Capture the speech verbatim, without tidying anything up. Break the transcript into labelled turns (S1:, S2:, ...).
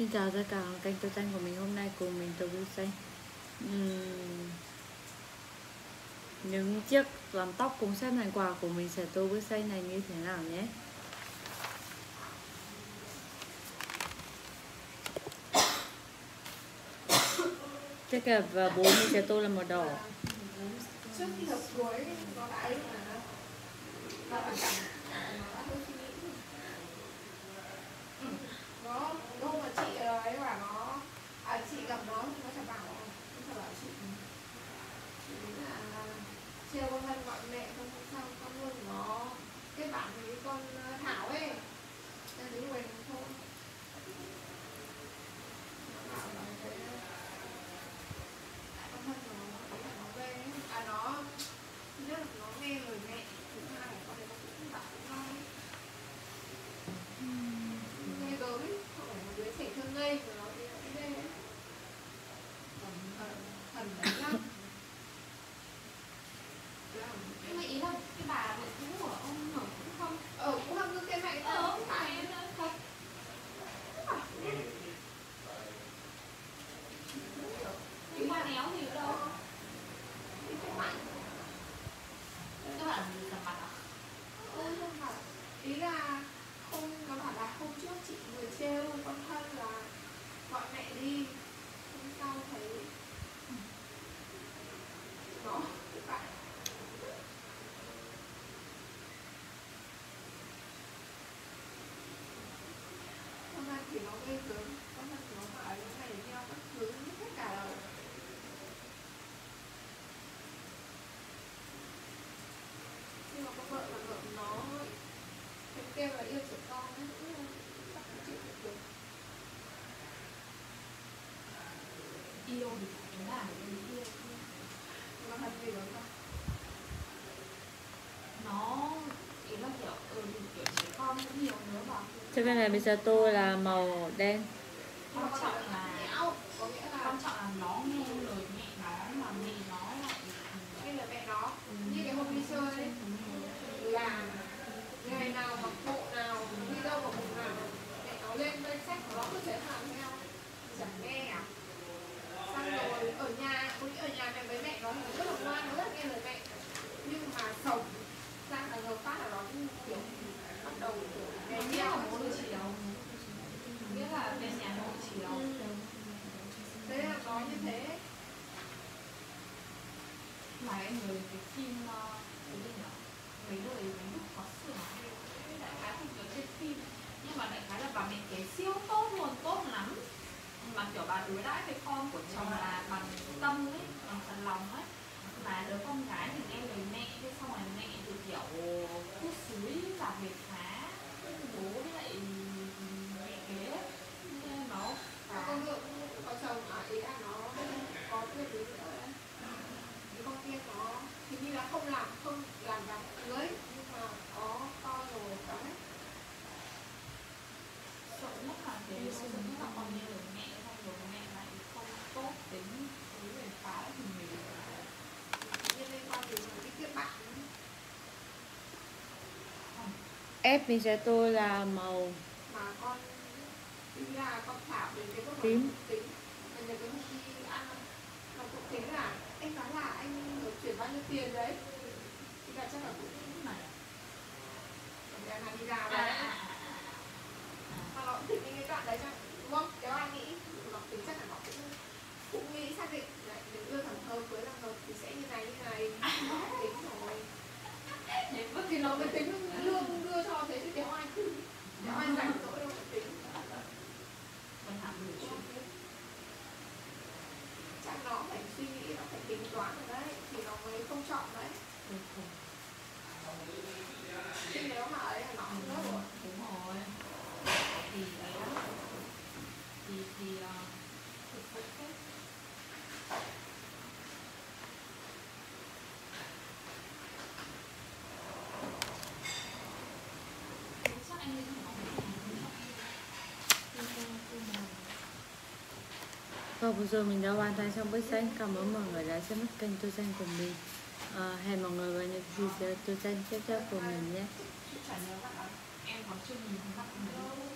S1: Xin chào tất cả kênh Tô Xanh của mình. Hôm nay cùng mình Tô Xanh uhm, những chiếc làm tóc cùng set thành quà của mình sẽ Tô Xanh này như thế nào nhé. Chiếc kẹp và bốn mình sẽ tô là màu đỏ.
S2: Trước khi hợp cuối nó đã ấy mà nó hôm mà chị ấy bảo nó à, chị gặp nó nó chả bảo nó chả bảo chị chị là trêu con thân gọi mẹ không sao con luôn nó kết bạn với con Thảo ấy nên đến quên thôi nó bảo là cái con thân nó ý là nó về à nó thứ nhất là nó nghe lời mẹ, thứ hai là con này nó cũng bảo cũng ngon ấy nghe gớm ấy, không phải một đứa trẻ thơ ngây của nó thì nó cũng ghê ấy thần đấy lắm.
S3: Nhưng mà ý là cái bà vợ cũ của ông Hưởng cũng không
S2: Ờ, cũng không như cái mẹ
S3: Ờ,
S2: không phải
S3: em đã không Nhưng mà néo gì ở đâu
S2: cái mạnh
S3: các bạn làm mặt à?
S2: Ừ, không phải ý là không, nó bảo là hôm trước chị vừa trêu con thân là gọi mẹ đi hôm sau thấy nó cái bạn con thân thì nó ghê gớm, con thân thì nó bảo những ngày theo các thứ hết cả đầu nhưng mà con vợ là vợ nó cái kêu là yêu trẻ con ấy cũng chắc cũng chịu được được
S3: Yêu thì phải là yêu
S2: nó thật gì đó không?
S3: Nó ý là kiểu ừ, kiểu trẻ con cũng nhiều nữa mà
S1: Chiếc này bây giờ tô là màu đen.
S3: quan trọng là
S2: có nghĩa là
S3: quan trọng là nó nghe lời mẹ nó mà mẹ nó lại
S2: nghe lời mẹ nó như cái hôm đi chơi ấy là ngày nào mặc bộ nào đi đâu mặc bộ nào mẹ nó lên danh sách của nó cứ thế làm theo chẳng nghe à xong rồi ở nhà cũng ở nhà mẹ với mẹ nó thì nó rất là ngoan, nó rất là nghe lời mẹ nhưng mà sống sang là giờ phát là nó cũng kiểu bắt đầu kiểu
S3: nó
S2: nghe
S3: biết
S2: theo
S3: là
S2: một
S3: bố
S2: sự
S3: chiều biết là bên nhà bố chiều
S2: thế là nó như thế
S3: mà em nhớ cái phim cái gì nhỉ mấy đời mấy lúc khó xử đại khái không nhớ trên phim nhưng mà đại khái là bà mẹ kế siêu tốt luôn, tốt lắm mà kiểu bà đối đãi với con của chồng là bằng tâm ấy, bằng thật lòng ấy mà đứa con gái thì nghe lời mẹ thế xong rồi mẹ thì kiểu cứ xúi làm việc phá bố với lại mẹ kế ấy nên nó
S2: và con vợ có chồng à, ý là nó có thêm đứa nữa đấy cái con kia nó hình như là không làm không làm đám cưới nhưng mà có con rồi đấy
S3: sợ nhất là cái sợ nhất là con nghe lời mẹ xong rồi mẹ lại không tốt tính với người phá thì mình
S2: nhân liên quan đến cái kết bạn
S1: Ép mình sẽ tô là màu
S2: mà con ý là con Thảo đến cái bước
S1: tím.
S2: tính mình nhớ cái hôm đi ăn nó cũng tính là anh nói là anh được chuyển bao nhiêu tiền đấy thì là chắc là cũng
S3: này
S2: nhà hàng đi ra đấy mà nó cũng thích những cái đoạn đấy cho đúng không? Nếu anh nghĩ nó tính chắc là nó cũng cũng nghĩ xác định lại nếu đưa thằng thơ cuối là hợp thì sẽ như này như này nó tính rồi
S3: để
S2: bất kỳ nó mới tính lương đưa cho thế chứ kéo ai kéo ai rảnh rỗi đâu mà tính
S3: còn làm được chuyện
S2: chắc nó phải suy nghĩ nó phải tính toán rồi đấy thì nó mới không chọn đấy chứ nếu mà ấy là nó không rớt rồi
S3: đúng rồi thì ấy đó thì thì uh, thực sự hết chắc anh ấy không
S1: Và vừa rồi mình đã hoàn thành xong bức tranh. Cảm ơn mọi người đã xem mất kênh Tô Xanh của mình. à, Hẹn mọi người vào những video Tô Xanh tiếp theo của mình nhé.
S3: chả nhớ là em còn chưa nhìn thấy mặt mình